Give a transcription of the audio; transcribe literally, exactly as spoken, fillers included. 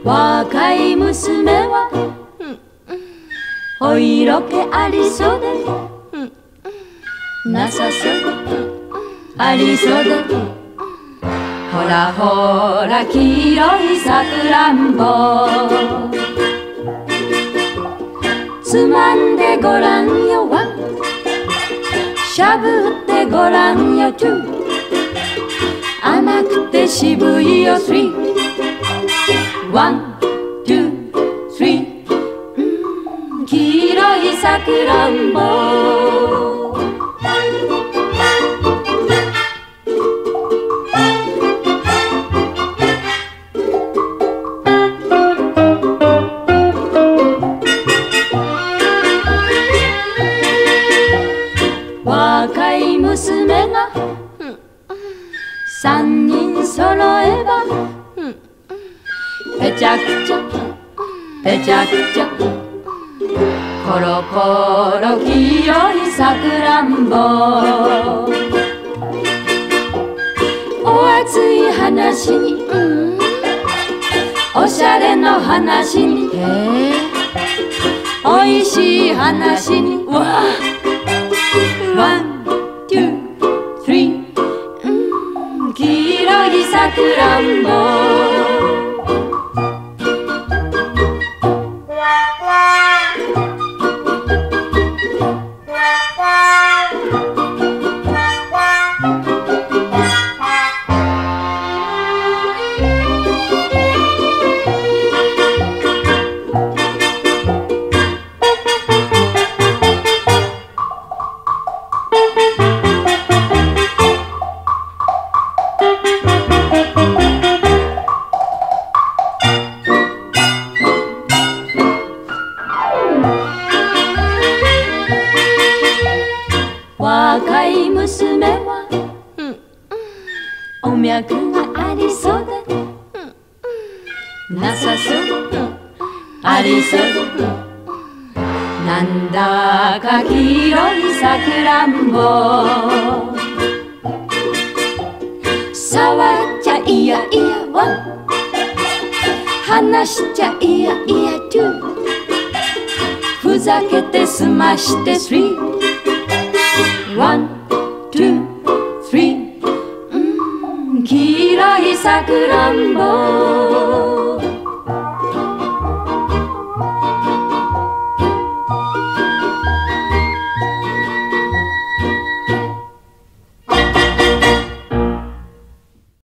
若い娘はお色気ありそうでなさそうでありそうでほらほら黄色いさくらんぼつまんでごらんよワンしゃぶってごらんよツー甘くて渋いよスリーワン、ツー、スリー黄色いさくらんぼ若い娘が三人揃えばぺちゃくちゃぺちゃくちゃコロコロ黄色いさくらんぼお熱い話に、うん、おしゃれの話においしい話にわワン、ツー、スリー黄色いさくらんぼ若い娘は、うん、お脈がありそうで、うん、なさそう、うん、ありそう、うん、なんだか黄色いさくらんぼ触っちゃいやいやワン話しちゃいやいやツーふざけてすましてスリーワン、ツー、スリー黄色いさくらんぼ